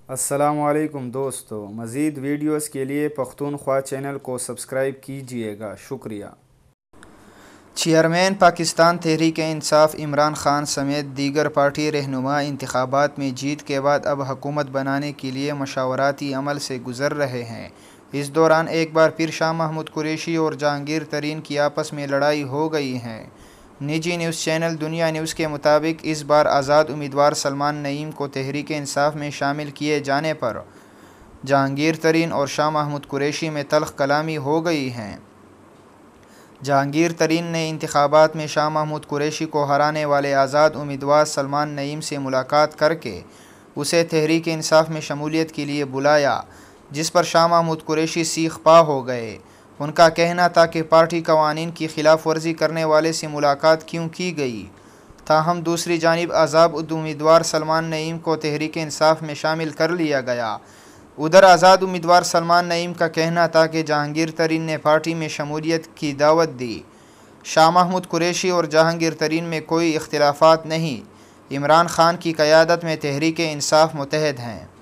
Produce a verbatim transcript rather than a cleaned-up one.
السلام علیکم دوستو، مزید ویڈیوز کے لیے پختونخوا چینل کو سبسکرائب کیجیے گا، شکریہ۔ چیئرمین پاکستان تحریک انصاف عمران خان سمیت دیگر پارٹی رہنما انتخابات میں جیت کے بعد اب حکومت بنانے کے لیے مشاورتی عمل سے گزر رہے ہیں۔ اس دوران ایک بار پھر شاہ محمود قریشی اور جہانگیر ترین کی آپس میں لڑائی ہو گئی ہے۔ نجی نیوز چینل دنیا نیوز کے مطابق اس بار آزاد امیدوار سلمان نعیم کو تحریک انصاف میں شامل کیے جانے پر جہانگیر ترین اور شاہ محمود قریشی میں تلخ کلامی ہو گئی ہے۔ جہانگیر ترین نے انتخابات میں شاہ محمود قریشی کو ہرانے والے آزاد امیدوار سلمان نعیم سے ملاقات کر کے اسے تحریک انصاف میں شمولیت کے لیے بلایا، جس پر شاہ محمود قریشی سیخ پا ہو گئے۔ ان کا کہنا تھا کہ پارٹی قوانین کی خلاف ورزی کرنے والے سے ملاقات کیوں کی گئی۔ تاہم دوسری جانب آزاد امیدوار سلمان نعیم کو تحریک انصاف میں شامل کر لیا گیا۔ ادھر آزاد امیدوار سلمان نعیم کا کہنا تھا کہ جہانگیر ترین نے پارٹی میں شمولیت کی دعوت دی۔ شاہ محمود قریشی اور جہانگیر ترین میں کوئی اختلافات نہیں۔ عمران خان کی قیادت میں تحریک انصاف متحد ہیں۔